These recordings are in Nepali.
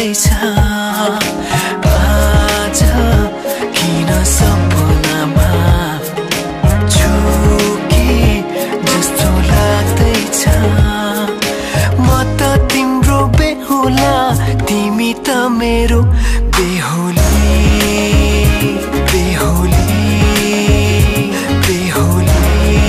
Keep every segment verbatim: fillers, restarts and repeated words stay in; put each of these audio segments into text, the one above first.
लाग्दैछ आज किन सपनामा झुके जस्तो लाग्दैछ म त तिम्रो बेहुला तिमी त मेरो बेहुली बेहुली बेहुली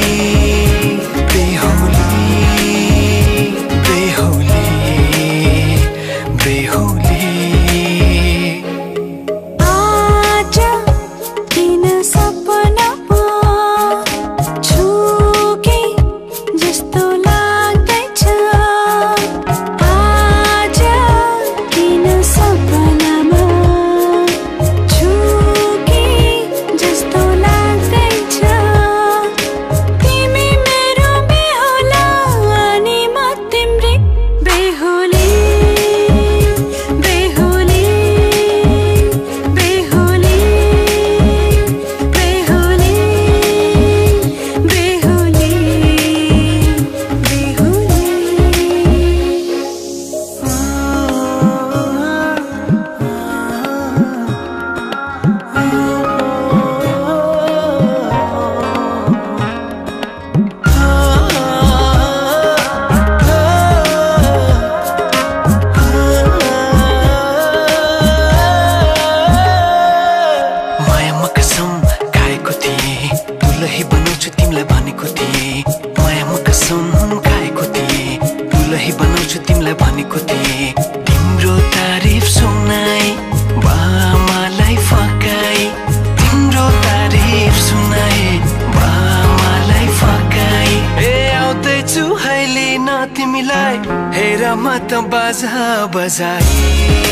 तिम्रो तारिफ सुनाई बामालाई फकाई तिम्रो तारिफ सुनाई बामालाई फकाई ए आउँदैछु अहिले न तिमीलाई हेर म त बाजा बजाई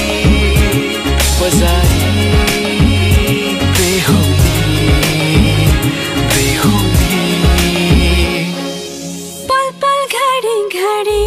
बजाई बेहुली बेहुली पल पल घडी घडी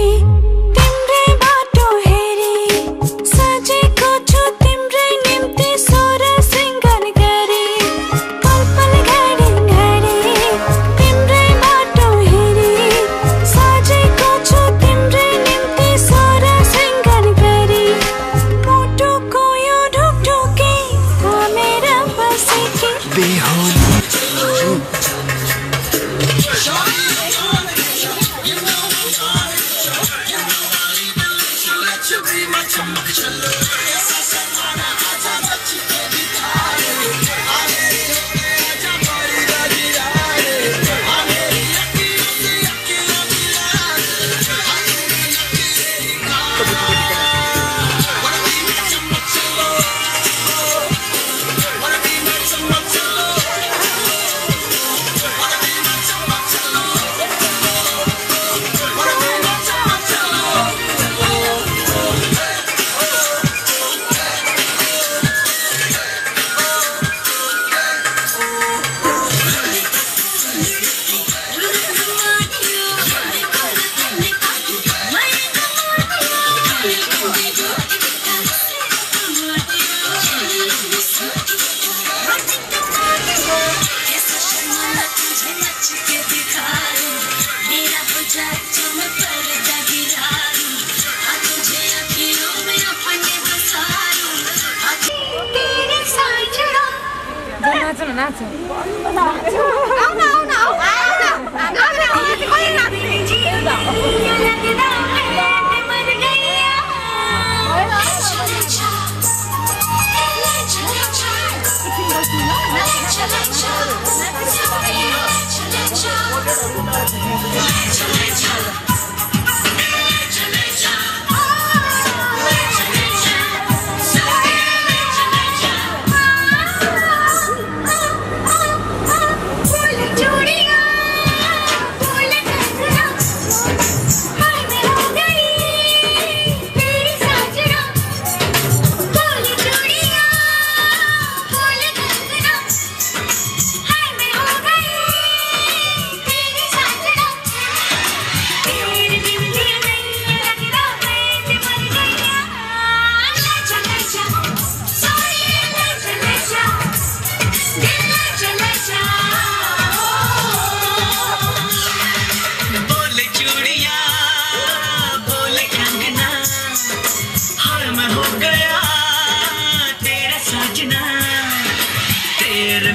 नाचो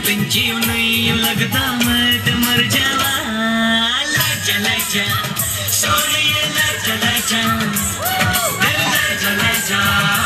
पिंची नहीं लगता मैं ते मर जावा लाचा लाचा सोनिए लाचा लाचा दिल लाचा लाचा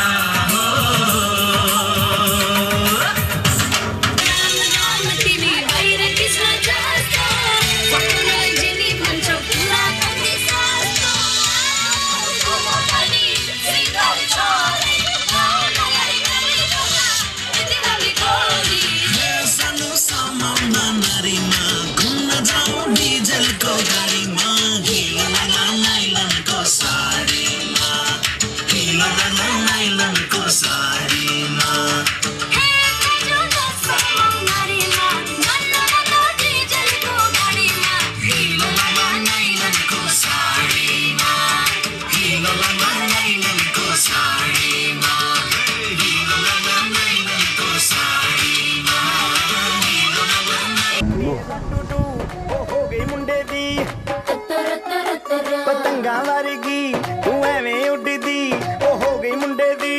पतंगा वर्गी तू एवें उड़दी ओ हो गई मुंडे दी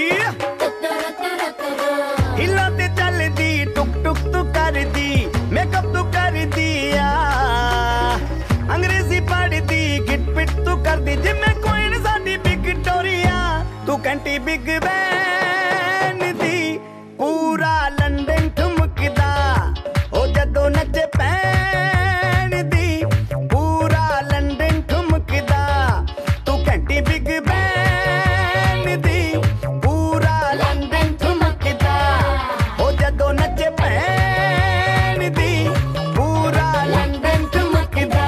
हिला ते चलदी टुक टुक तू करदी मेकअप तू करदी अंग्रेजी पढ़दी गिट पिट तू करदी जिम्मे कोई साडी विक्टोरिया तू घंटी बिग बैन दी पूरा लंदन ठुमकदा ओ जदों नचे पैन दी पूरा लंदन ठुमकदा तू घंटी बिग बैन दी पूरा लंदन ठुमकदा ओ जदों नचे पैन दी पूरा लंदन ठुमकदा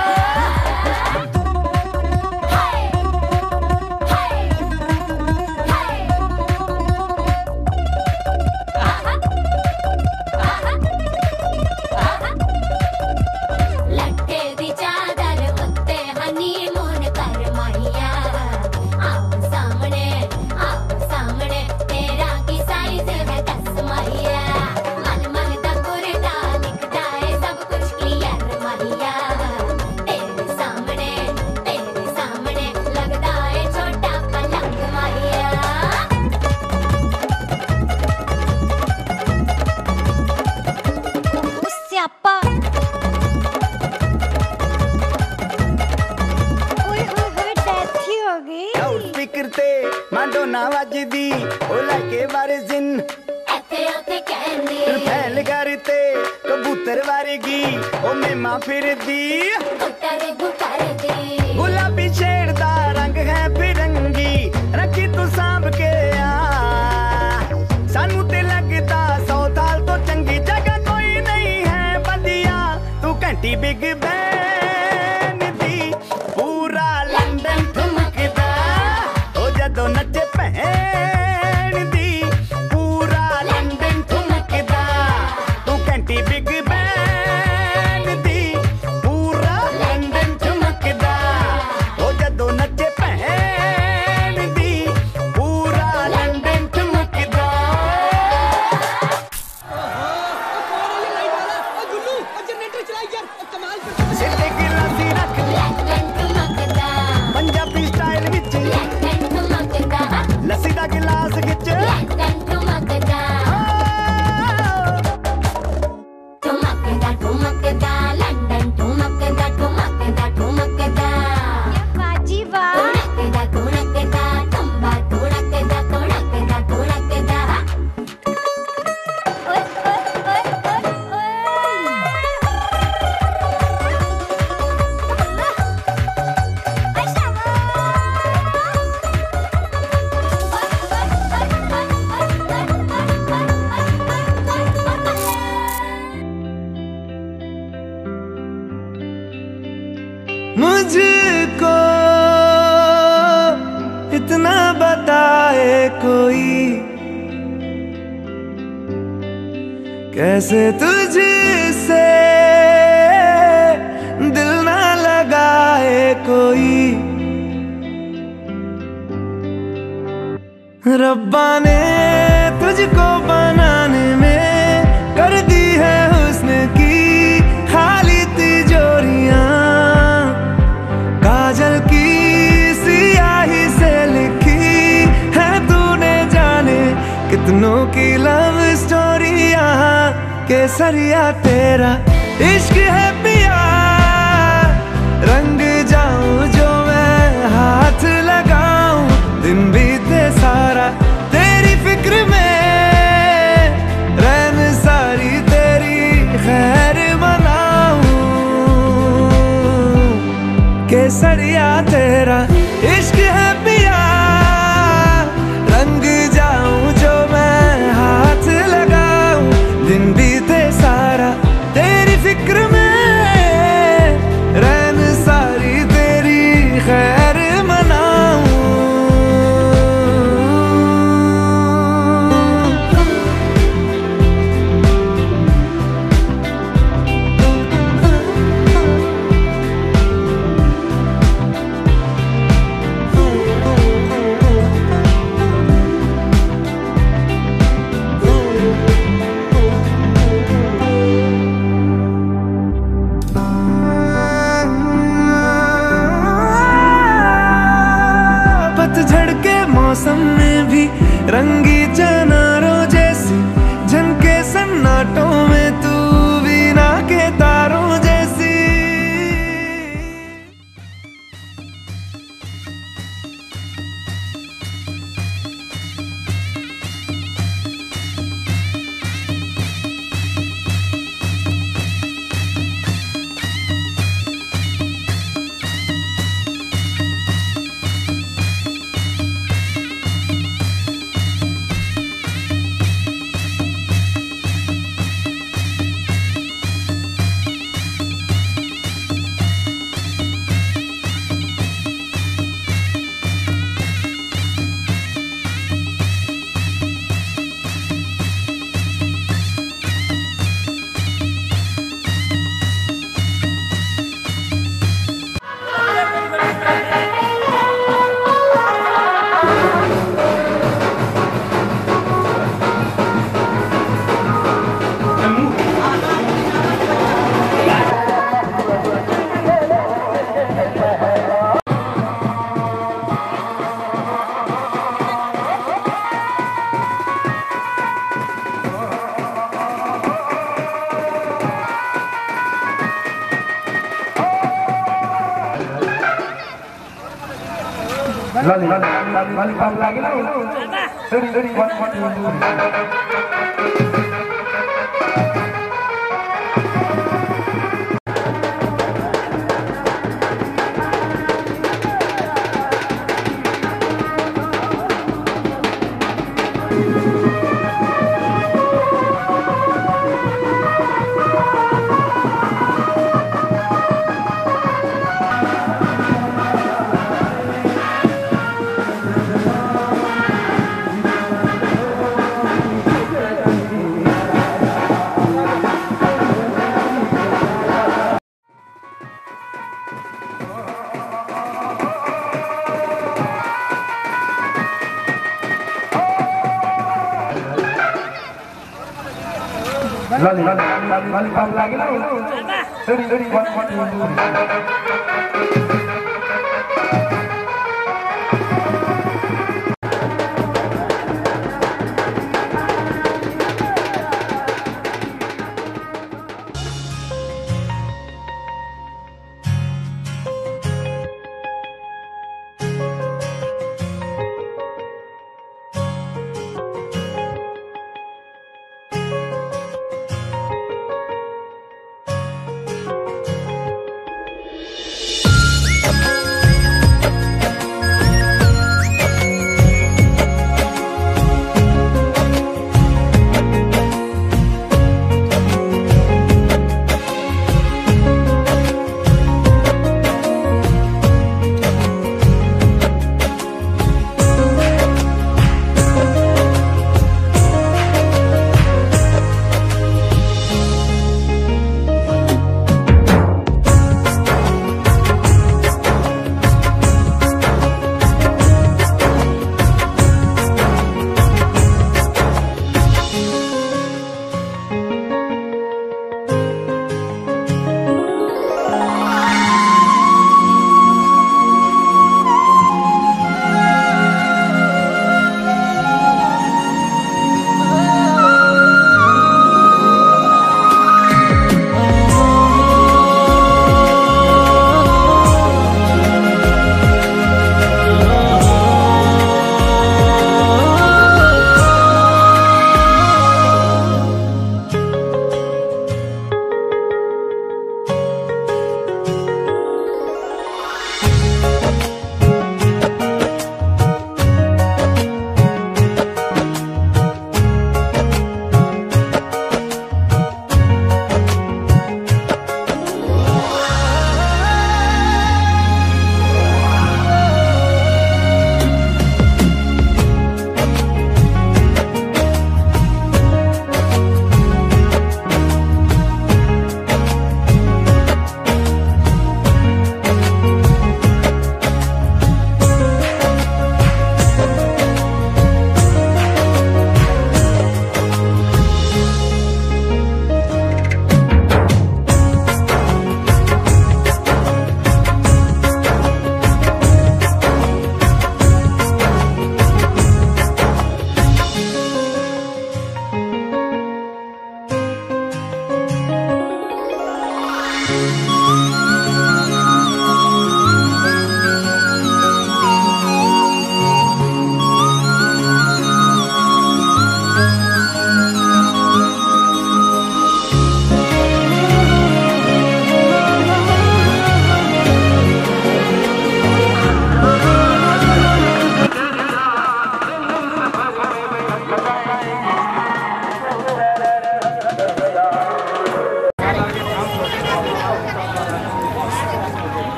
माडोना वजदी ओ लगे वारिजिन एथे ओथे कहंदी फैल करते कबूतर वारगी ओ मेमा फिरदी गुटर गुटरदी गुलाबी शेर दा रंग है फिरंगी रखी तू सांभ के आ सानू ते लगदा सौ साल तो चंगी जगह कोई नहीं है बदिया तू घंटी बिग बैन दी पूरा लंदन ठुमकदा ओ जदों नचे पैन दी पूरा लंदन ठुमकदा तू घंटी बिग बैन दी पूरा लंदन ठुमकदा ओ जदों नचे पैन दी पूरा लंदन ठुमकदा सिद्धे गिलासी रख लंदन ठुमकदा पंजाबी स्टाइल विच लस्सी दा गिलास खिच लंदन ठुमकदा ठुमकदा ठुमकदा लंदन ठुमकदा ठुमकदा ठुमकदा बाजी वाह ठुमकदा ठुमकदा तुम्बा ठुमकदा ठुमकदा ठुमकदा ओए ओए मुझको इतना बताए कोई कैसे तुझसे दिल ना लगाए कोई रब्बा ने तुझको बनाने में कर दी है हुस्न की खाली तिजोरियां काजल की सियाही से लिखी है तूने जाने कितनों की लव स्टोरियां के केसरिया तेरा इश्क है पिया, रंग जाऊं जो मैं हाथ लगाऊं, दिन बीते सारा तेरी फिक्र में, रैन सारी तेरी खैर मनाऊं। केसरिया तेरा इश्क है पिया, रंग जाऊं जो मैं हाथ लगाऊं, दिन बीते सारा तेरी फिक्र में, रैन सारी तेरी खैर मनाऊं। पतझड़ के मौसम में भी रंगी चनारों जैसी झनके सन्नाटों में, तू वीणा के तारों जैसी। Lali, lali, lali, lali, lagi lagi. Dari, dari, buat, buat, lali, lali, lali, lagi lagi. Dari, dari, buat, buat,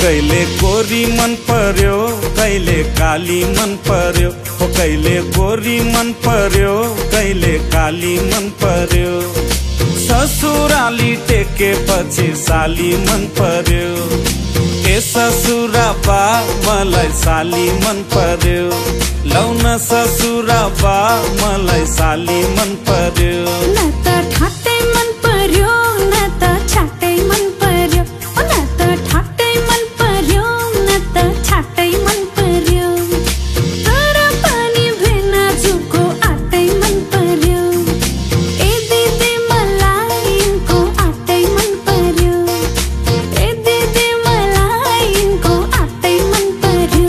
कहिले गोरी मन पर्यो कहिले काली मन पर्यो हो कहिले गोरी मन पर्यो कहिले काली मन पर्यो ससुराली टेकेपछि साली मन पर्यो ए ससुरा बा मलाई साली मन पर्यो लौन ससुरा बा मलाई साली मन पर्यो न त ठाट्टै मन पर्यो न त छाट्टै मन पर्यो न त ठाट्टै मन पर्यो न त छाट्टै मन पर्यो तर पनि भेना जुको आटै मन पर्यो ए दिदी मलाई यिनको आटै मन पर्यो ए दिदी मलाई यिनको आटै मन पर्यो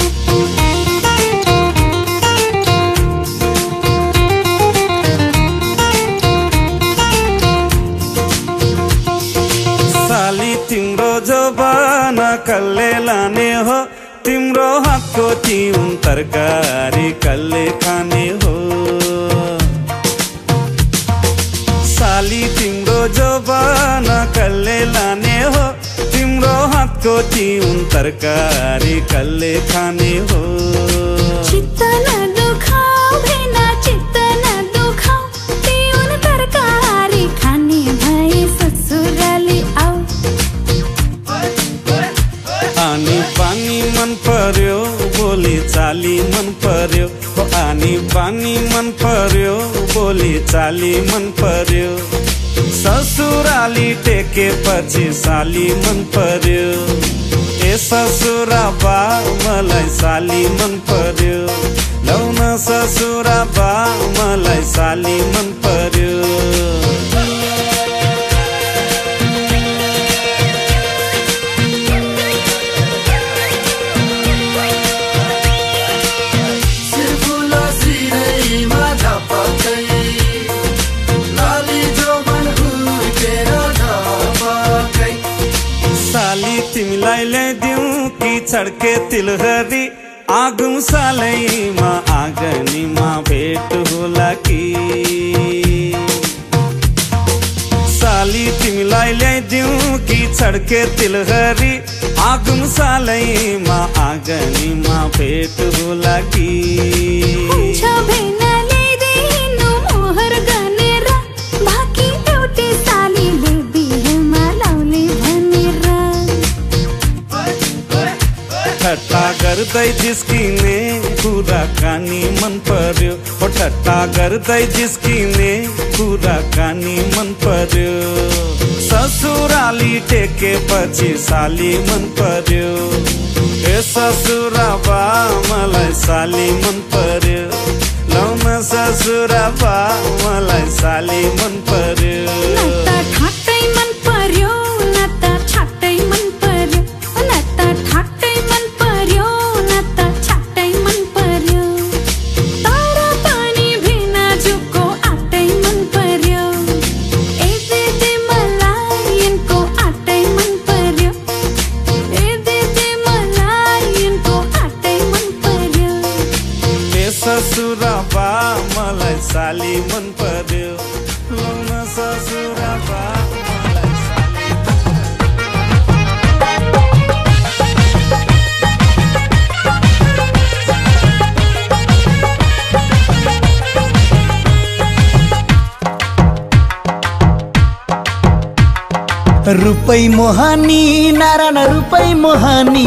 साली तिम्रो जबाना कल्ले लाने हो तिम्रो हातको तिउन तरकारी कल्ले खाने हो साली तिम्रो जबाना कल्ले लाने हो तिम्रो हातको तिउन तरकारी कल्ले खाने हो चित्त न दुखाऊ भेना चित्त न दुखाऊ तिउन तरकारी खाने भए ससुराली आऊ आनी पानी मन पर्यो बोली चाली मन पर्यो हो आनी पानी मन पर्यो बोली चाली मन पर्यो ससुराली टेकेपछि साली मन पर्यो ए ससुरा बा मलाई साली मन पर्यो लौन ससुरा बा मलाई साली मन पर्यो साली तिमीलाई ल्याइदिउँ कि छड्के तिलहरी आगुम सालैमा आँगनीमा भेट होला कि साली तिमीलाई ल्याइदिउँ कि छड्के तिलहरी आगुम सालैमा आँगनीमा भेट होला कि हुन्छ भेना ल्याइदिनु मोहर गनेर बाँकी एउटै सालीले बिहेमा लाउने भनेर ठट्टा गर्दै जिस्किने कुराकानी मन पर्यो हो ठट्टा गर्दै जिस्किने कुराकानी मन पर्यो ससुराली टेकेपछि साली मन पर्यो ए ससुरा बा मलाई साली मन पर्यो लौन ससुरा बा मलाई साली मन पर्यो न त ठाट्टै मन पर्यो न त छाट्टै मन पर्यो न त ठाट्टै मन पर्यो न त छाट्टै मन पर्यो तर पनि भेना जुको आटै मन पर्यो ए दिदी मलाई यिनको आटै मन पर्यो ए दिदी मलाई यिनको आटै मन पर्यो ए ससुरा बा मलाई साली मन पर्यो लौन ससुरा बा मलाई साली रुपै मोहानी नारायण रुपै मोहानी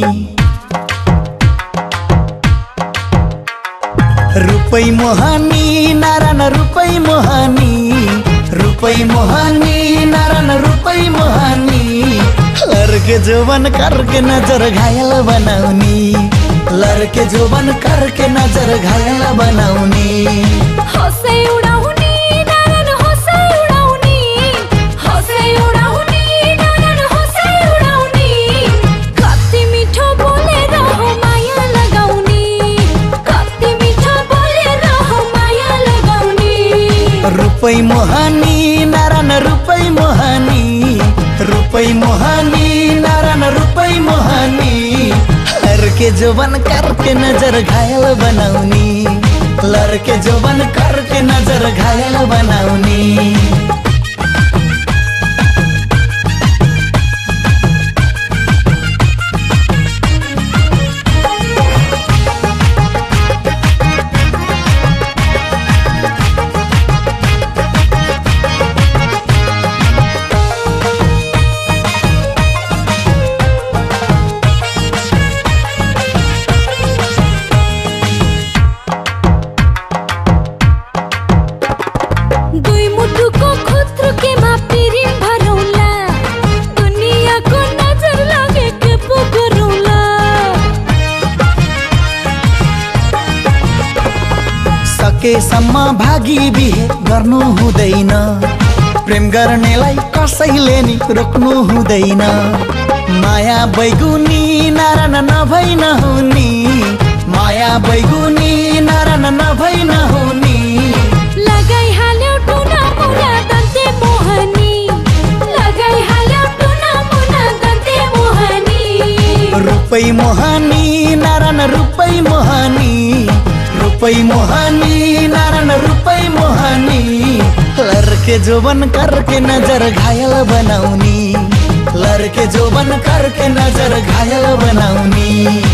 रुपै मोहानी नारायण रुपै मोहानी रुपै मोहानी नारायण रुपै मोहानी लड़के जोबन करके नजर घायल बनाउनी लड़के जोबन करके नजर घायल बनाउनी हँसै उडाउने नारायण हँसै उडाउने हँसै उडाउने नारायण हँसै उडाउने कति मिठो बोलेर हो माया लगाउने कति मिठो बोलेर हो माया लगाउने रुपै मोहानी नारायण रुपै मोहानी रुपै मोहानी नारायण रुपै मोहानी लड़के जोबन करके नजर घायल बनाउनी लड़के जोबन करके नजर घायल बनाउनी सकेसम्म भागी बिहे गर्नु हुँदैन, प्रेम गर्नेलाई कसैले नि रोक्नु हुँदैन। माया बैगुनी नारायण नभई नहुनी, माया बैगुनी नारायण नभई नहुनी। लगाइहाल्यो टुना मुना दन्ते मोहनी, लगाइहाल्यो टुना मुना दन्ते मोहनी। रूपै मोहनी नारायण रूपै मोहनी, रूपै मोहनी नारायण रूपै मोहनी। लड़के जोबन करके नजर घायल बनाउनी, लड़के जोबन करके नजर घायल बनाउनी।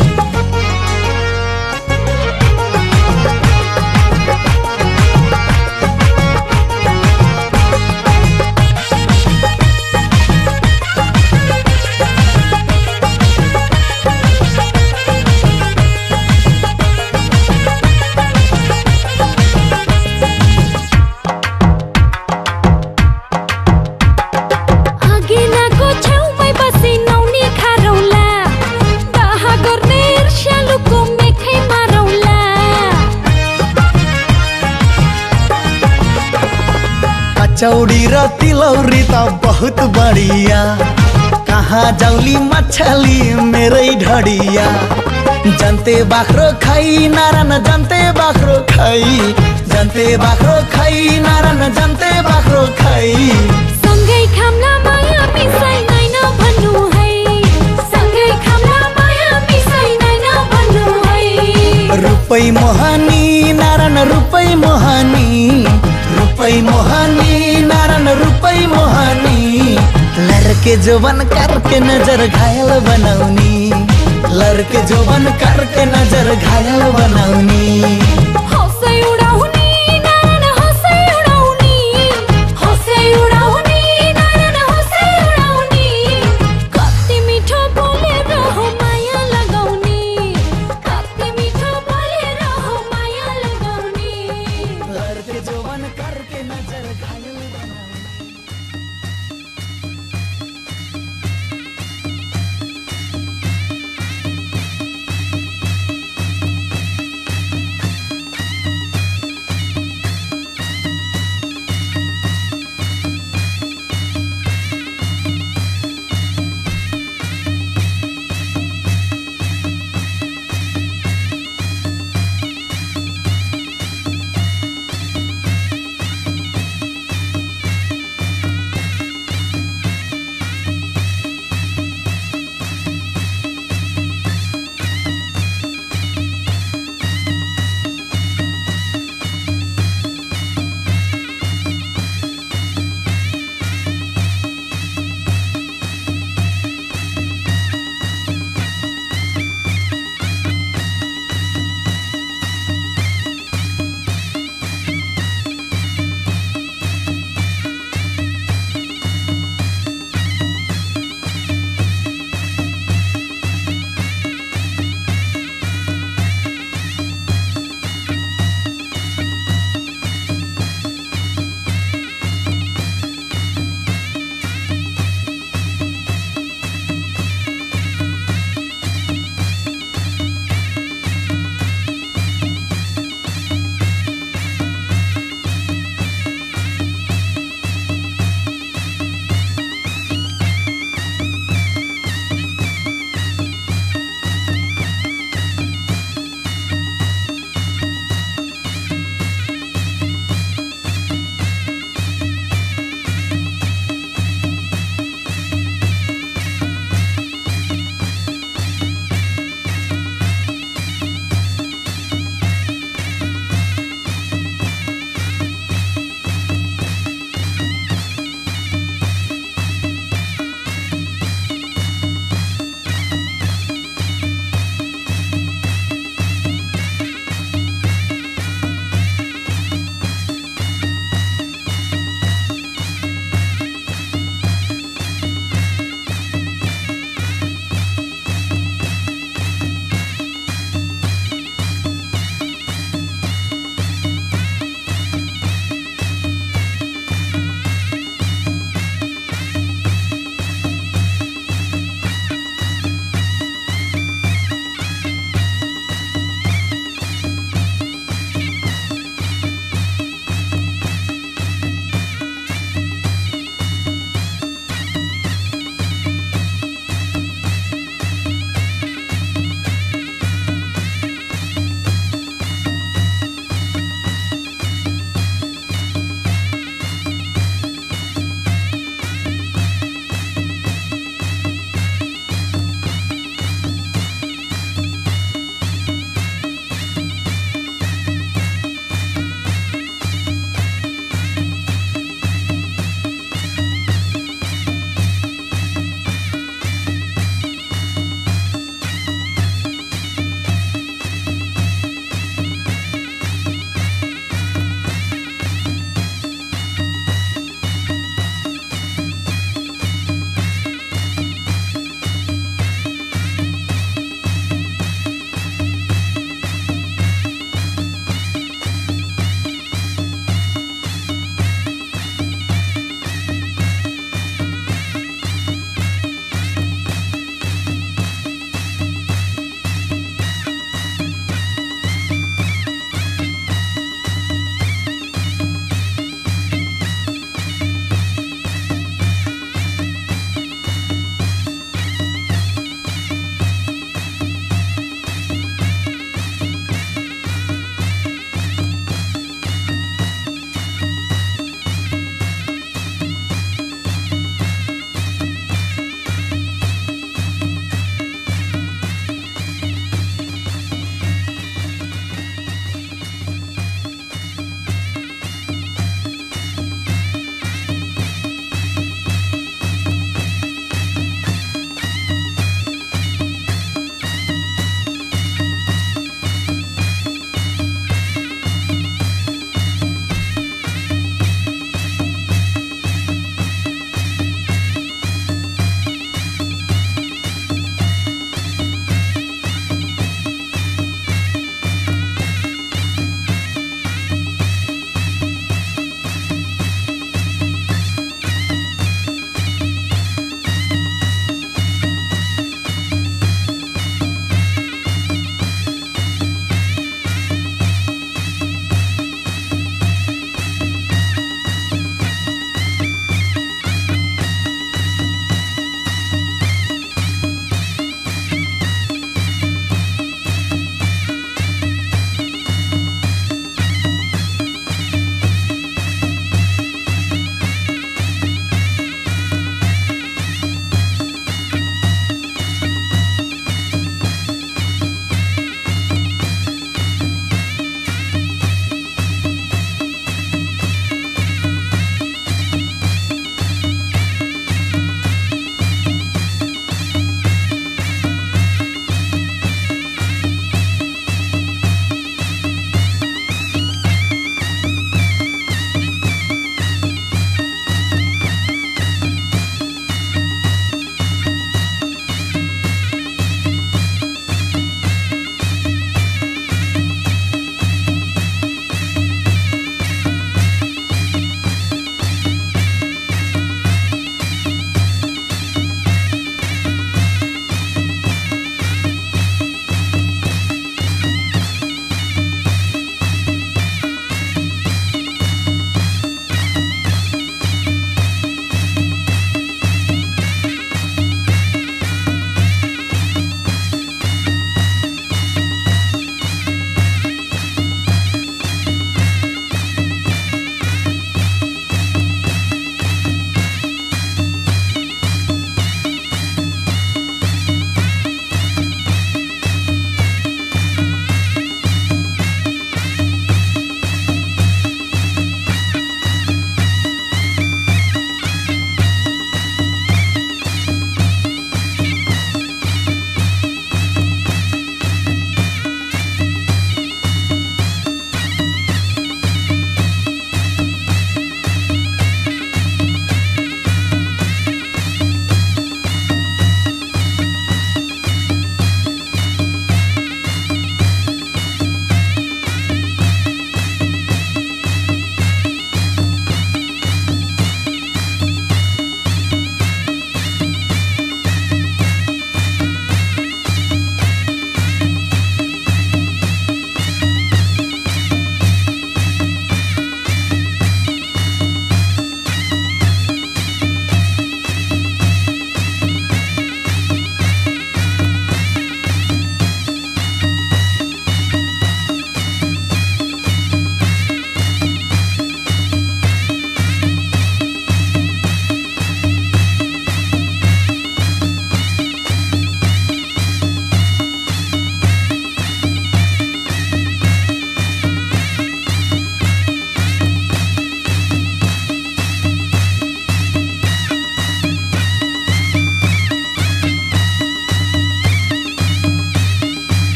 चौड़ी र तिलौरी त बहुत बढिया, कहाँ जाउली मछली मेरै ढडिया। जनते बाख्रो खाई नारायण जनते बाख्रो खाई, जनते बाख्रो खाई नारायण जनते बाख्रो खाई। सँगै खामला माया मिसाइ नैन भन्नु है, सँगै खामला माया मिसाइ नैन भन्नु है। रूपै मोहनी नारायण रूपै मोहनी, रूपै मोहनी नारायण रूपै मोहनी। लड़के जोबन करके नजर घायल बनाउनी, लड़के जोबन करके नजर घायल बनाउनी। हौसै उडाउनी नारायण हौसै उडाउनी, हौसै उडाउनी नारायण हौसै उडाउनी। कति मिठो बोलेर हो माया लगाउनी, कति मिठो बोलेर हो माया लगाउनी। लड़के जोबन करके नजर घायल बनाउनी।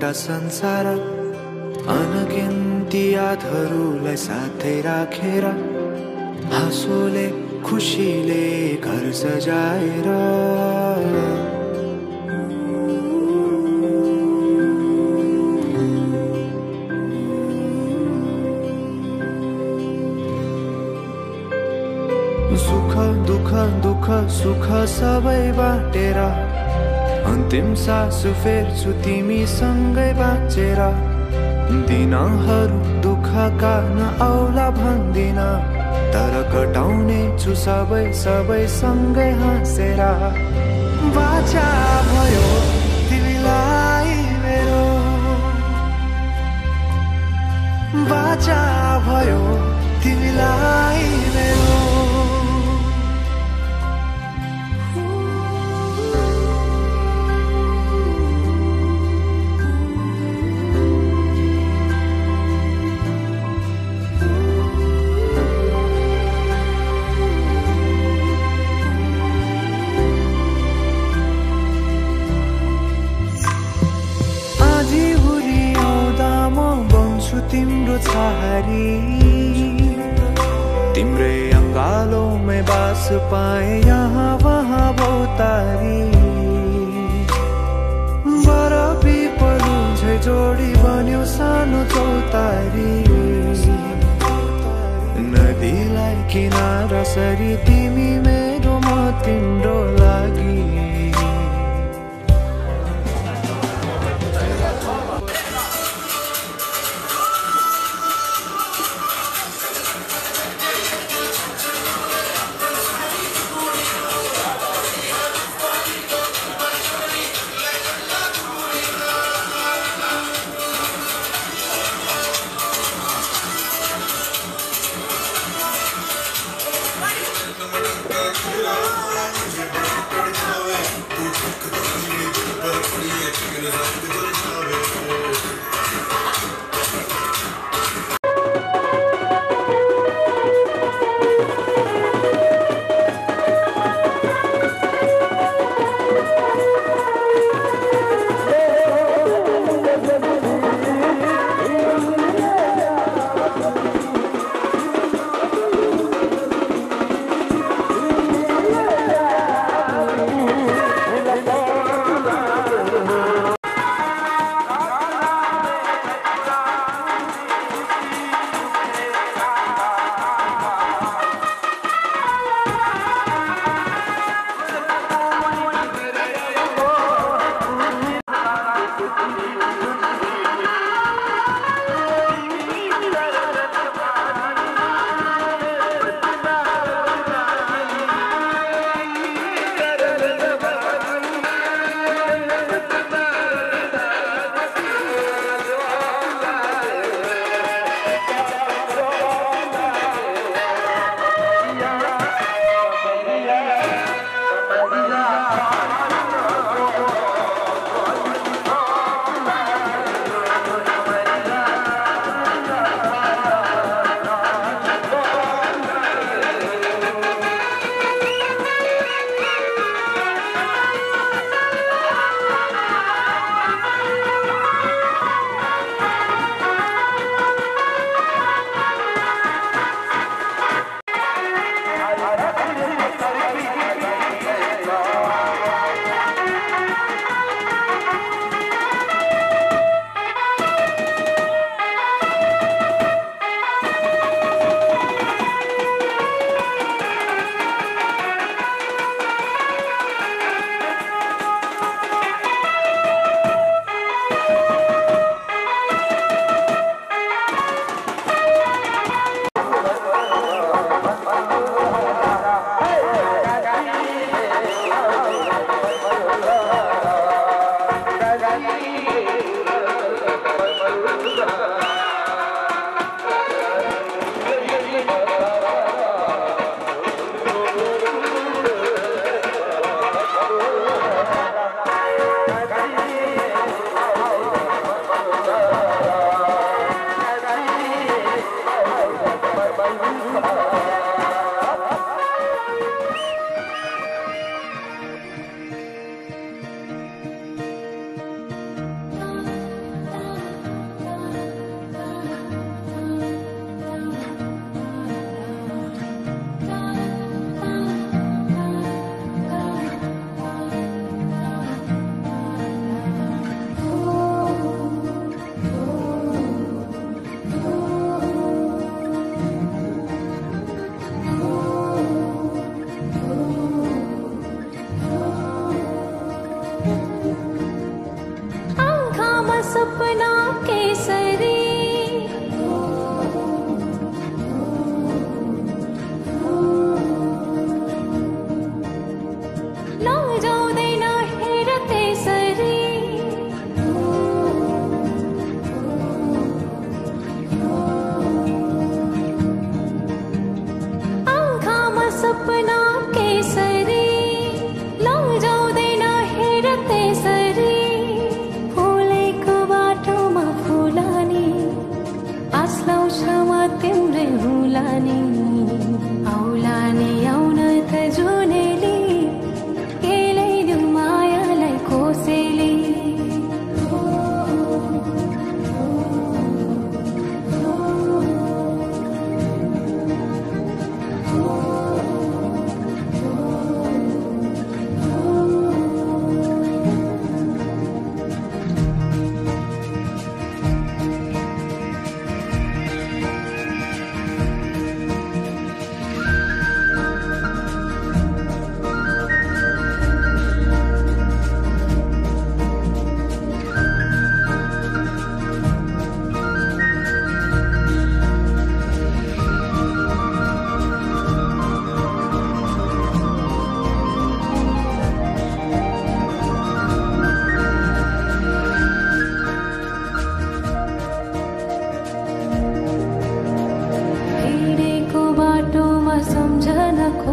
मेरा संसार अनगिन्ती यादहरूलाई साथै राखेर हाँसोले खुसीले घर सजाएर सुख दुःख दुःख सुख सबै बाटेर अन्तिम सास फेर्छु तिमीसँगै बाँचेर दिनहरू दुःखका नआउला भन्दिन तर कटाउने छु सबै सबै सँगै हाँसेर बाचा भयो तिमीलाई मेरो बाचा भयो तिमीलाई मेरो तिम्रो छहारी तिम्रै अङ्गालोमै बास पाए यहाँ वहाँ भौतारी बरफी पलु झै जोडी बन्यो सानो चौतारी नदीलाई किनारा सरी तिमी मेरो म तिम्रो लागि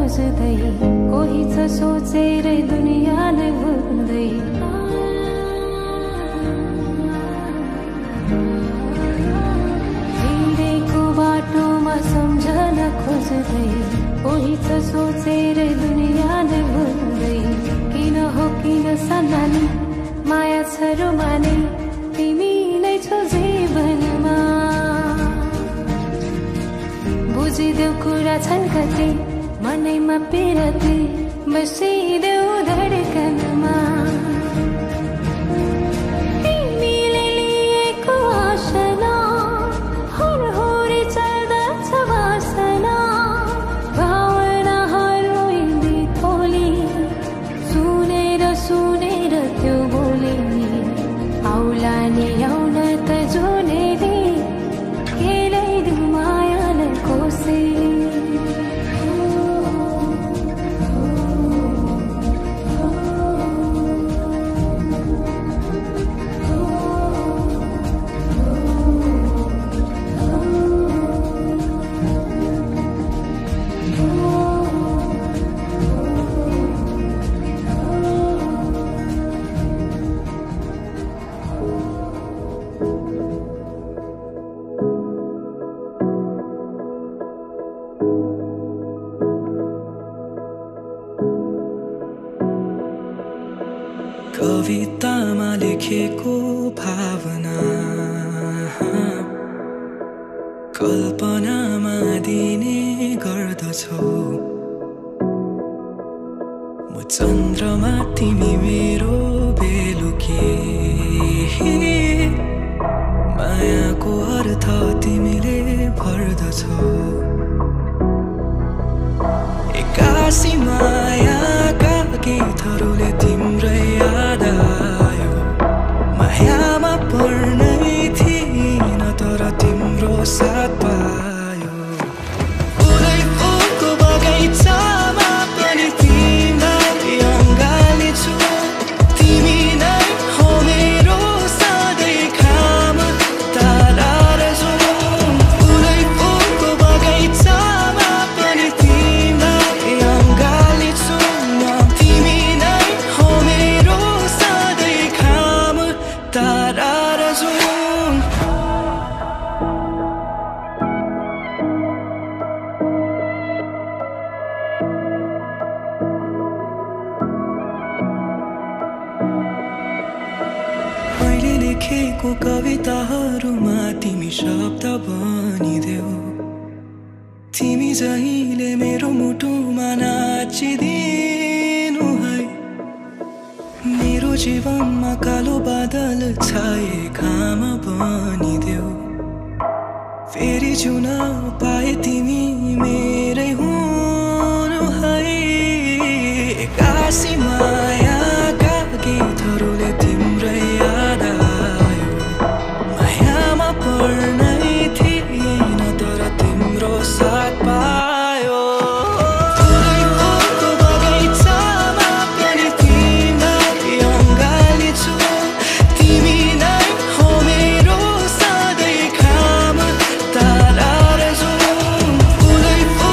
खोज्दै कोही छ सोचेरै दुनियाँले भुल्दै हिँडेको बाटोमा सम्झन खोज्दै कोही छ सोचेरै दुनियाँले भुल्दै किन हो किन सन्नानी माया छ रुमानी तिमी नै छौ जीवनमा बुझिदेऊ कुरा छन् कति मनैमा पिरती बसिदेऊ धडकनमा तिमीले लिएको आशना हरहोरी चल्दछ वासना भावनाहरू हिँडी थोली सुनेर सुनेर त्यो बोली आउला नि आउन त जुनेली केलाइदिऊ मायालाई कोसे कवितामा लेखेको भावना कल्पनामा दिने गर्दछौ म चन्द्रमा तिमी मेरो बेलुकी मायाको अर्थ तिमीले भर्दछौ एक्कासी मायाका गीतहरूले तिम्रै याद आयो मायामा पर्नै थिइन तर तिम्रो साथ पायो फुलै फुलको बगैँचामा पनि तिमीलाई अँगाल्छु तिमी नै हो मेरो सधैँ खाम तारा र जुन फुलै फुलको बगैँचामा पनि तिमीलाई अँगाल्छु तिमी नै हो मेरो सधैँ खाम तारा र जुन मैले लेखेको कविताहरूमा तिमी शब्द बनिदेऊ तिमी जहिले मेरो मुटुमा नाचिदिनु है मेरो जीवनमा कालो बादल छाए घाम बनिदेऊ फेरि जिउन पाए तिमी मेरै हुनु है एक्कासी मायाका गीतहरूले तिम्रै याद आयो मायामा पर्नै थिइन तर तिम्रो साथ पायो फुलै फुलको बगैँचामा पनि तिमीलाई अँगाल्छु तिमी नै हो मेरो सधैँ खाम तारा र जुन फुलै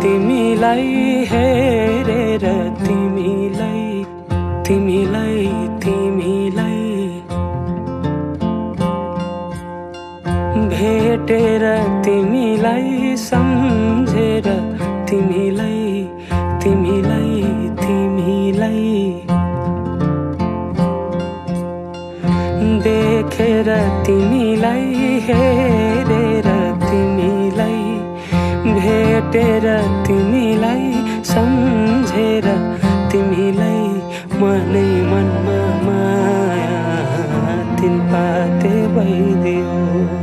तिमीलाई हेरेर तिमीलाई तिमीलाई तिमीलाई भेटेर तिमीलाई सम्झेर तिमीलाई तिमीलाई तिमीलाई देखेर तिमीलाई हेरेर तिमीलाई भेटेर तिमीलाई सम्झेर तिमीलाई मनै मनमा माया तिन पाते भइदियो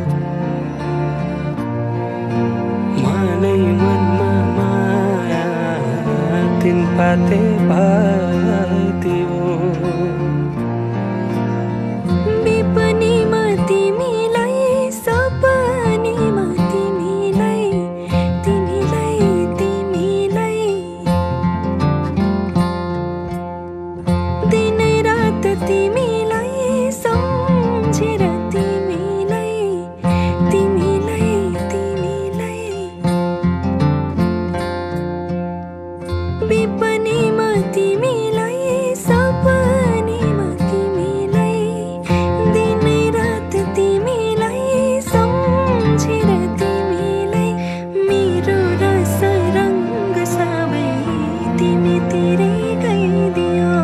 मनै मनमा माया तिन पाते भइदियो विपनीमा तिमीलाई सपनीमा तिमीलाई तिमीलाई तिमीलाई दिनै रात तिमीलाई सम्झेर तिमीलाई तिमीलाई तिमीलाई विपनीमा तिमीलाई सपनीमा तिमीलाई दिनै रात तिमीलाई सम्झेर तिमीलाई मेरो रस रङ्ग सबै तिमीतिरै गइदियो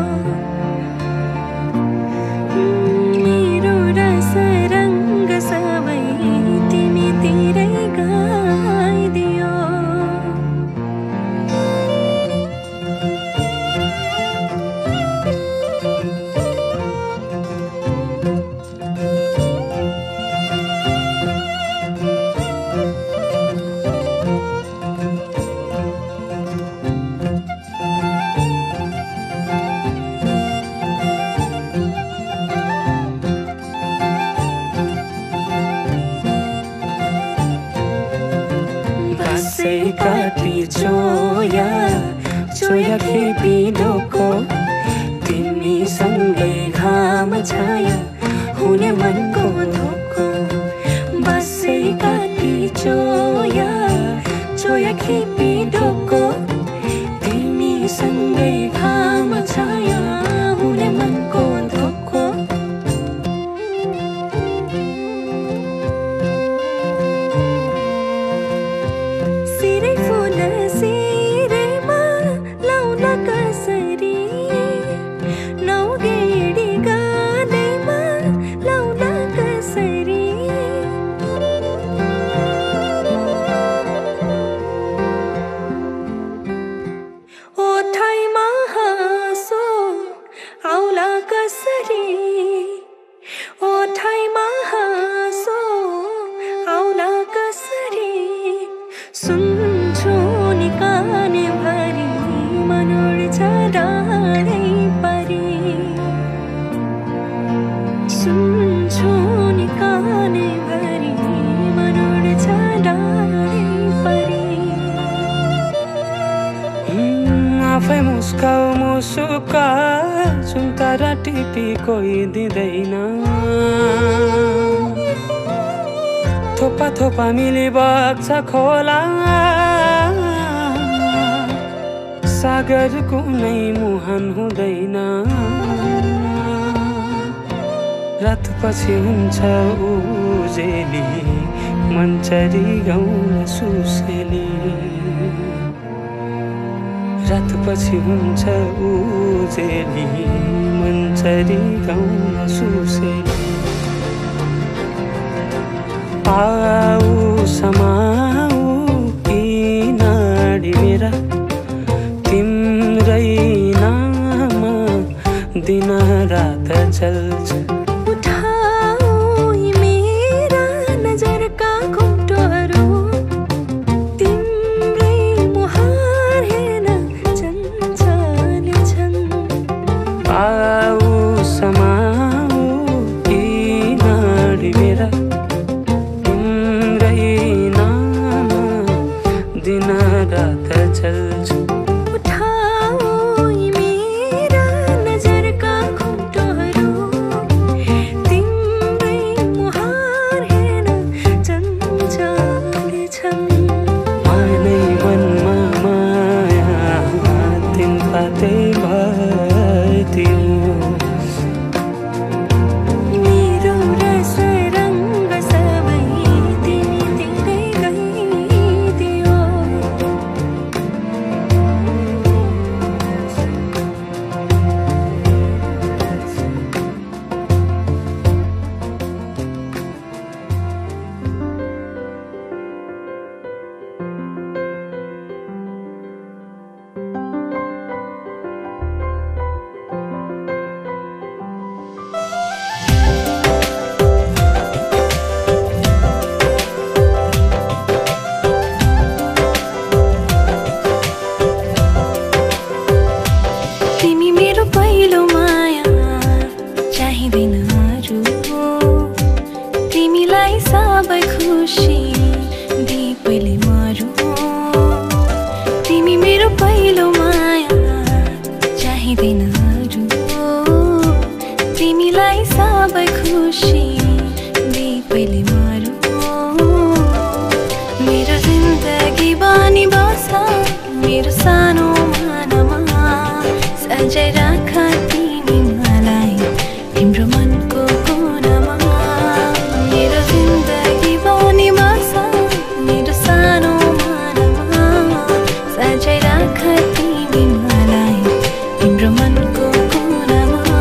मेरो रस रङ्ग सबै तिमीतिरै गइदियो बसै काटी चोया चोया खेपी ढोको तिमीसँगै घाम छाया हुने मनको धोको बसै काटी चोया चोया खेपी ढोको तिमीसँगै घाम छाया हुने मनको धोको सिरै फुल सिरैमा लाउन कसरी नौगेडी गालैमा लाउन कसरी ओठैमा हाँसो आउला कसरी ओठैमा हाँसो आउला कसरी सुन्छु नि काने भरि मनोड डाँडै परी सुन्छु नि काने भरि मनोड डाँडै परी आफै मुस्काउ मुसुका सुन्तरा टिपी कोही दिँदैन थोपा थोपा मिली बग्छ खोला सागर कुनै मुहान हुँदैन रात पछि हुन्छ उजेली मन्चरी गाउन सुसेली रात पछि हुन्छ उजेली मन्चरी गाउन सुसेली आऊ समाऊ यी नाडी मेरा तिम्रै नाम दिन रात चल्छ उठाऊ यी मेरा नजरका घुम्टोहरू तिम्रै मुहार हेर्न चञ्चल छन् आऊ समाऊ यी नाडी मेरा दिन रात चल्छ उठाऊ यी मेरा नजरका घुम्टोहरू तिम्रै मुहार हेर्न चञ्चल छन् मनै मनमा पहिलो माया चाहिँदैन अरू तिमीलाई सबै खुसी दिई पहिले मरु मेरो जिन्दगी बानी बस मेरो सानो मनमा सजाइ राख तिमी मलाई तिम्रो मनको कोनामा मेरो जिन्दगी बानी बस मेरो सानो मनमा सजाइ राख तिमी मलाई तिम्रो मनको कोनामा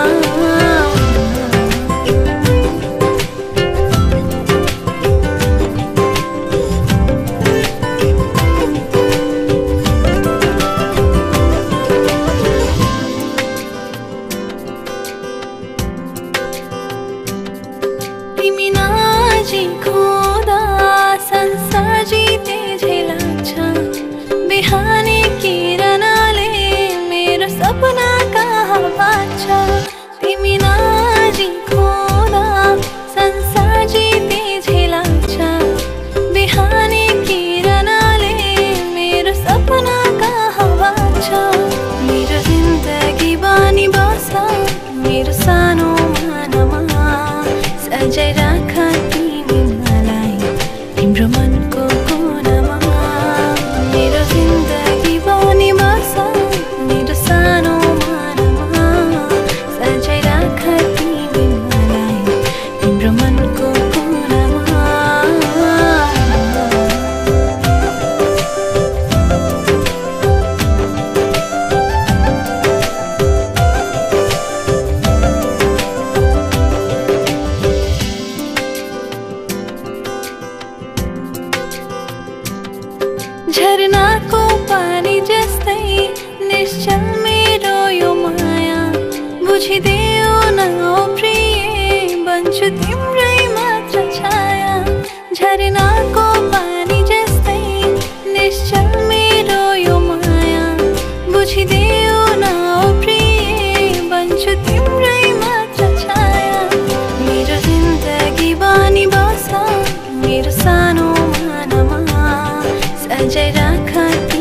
तिमी नजिखुँदा संसार जिते झै लाग्छ बिहानी किरणले मेरो सपना कहाँ बाँच्छ तिमी नजिखुँदा संसार जिते झै लाग्छ बिहानी किरणले मेरो सपना कहाँ बाँच्छ मेरो जिन्दगी बानी बस मेरो सानो मनमा सजाइ राख तिमी मलाई तिम्रो मनको कोनामा मेरो जिन्दगी बानी बस मेरो सानो मनमा सजाइ राख तिमी मलाई तिम्रो मनको कोनामा झरनाको पानी जस्तै निश्चल मेरो यो माया बुझिदेऊ न ओ प्रिय बन्छु तिम्रै मात्र छाया झरनाको पानी जस्तै निश्चल मेरो यो माया बुझिदेऊ न ओ प्रिय बन्छु तिम्रै मात्र छाया मेरो जिन्दगी बानी बस मेरो सानो मनमा सजाइ राख